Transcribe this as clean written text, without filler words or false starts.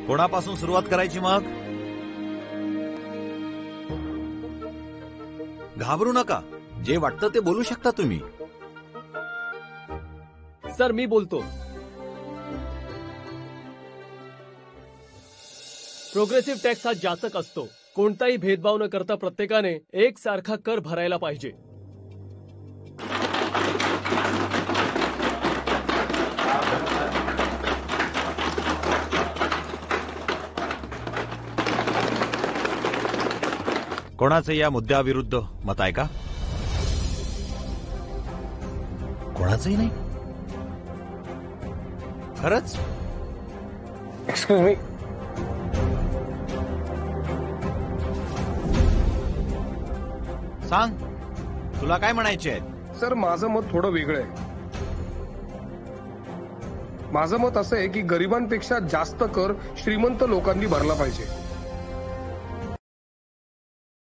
कोणापासून सुरुवात करायची मग? घाबरू नका, जे वाटतं ते बोलू शकता तुम्ही. सर मी बोलतो. प्रोग्रेसिव्ह टॅक्स हा जाचक असतो. कोणताही भेदभाव न करता प्रत्येकाने एकसारखा कर भरायला पाहिजे. कोणाचं या मुद्द्याविरुद्ध मत आहे का? कोणाचंही नाही. खरंच? Excuse me. सांग, तुला काय म्हणायचे आहे? सर माझं मत थोडं वेगळं आहे. माझं मत असं आहे की गरिबांपेक्षा जास्त कर श्रीमंत लोकांनी भरला पाहिजे.